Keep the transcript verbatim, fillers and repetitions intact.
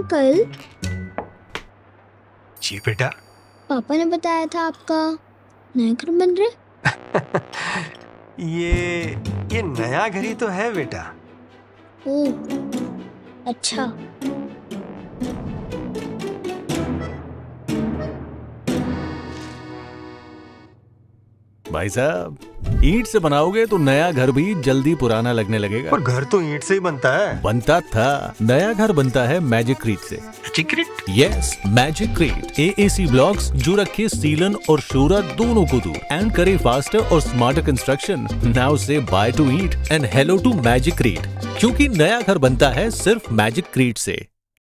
Uncle. जी बेटा। पापा ने बताया था आपका नया घर बन रहा। ये ये नया घर ही तो है बेटा। ओह, अच्छा। भाई साहब, ईंट से बनाओगे तो नया घर भी जल्दी पुराना लगने लगेगा। पर घर तो ईंट से ही बनता है। बनता था, नया घर बनता है मैजिक क्रीट से। Magicrete? Yes, Magicrete AAC blocks जो रखे सीलन और शोरा दोनों को दूर एंड करे फास्टर और smarter construction. Now say bye to ईंट and hello to Magicrete, क्योंकि नया घर बनता है सिर्फ मैजिक क्रीट से।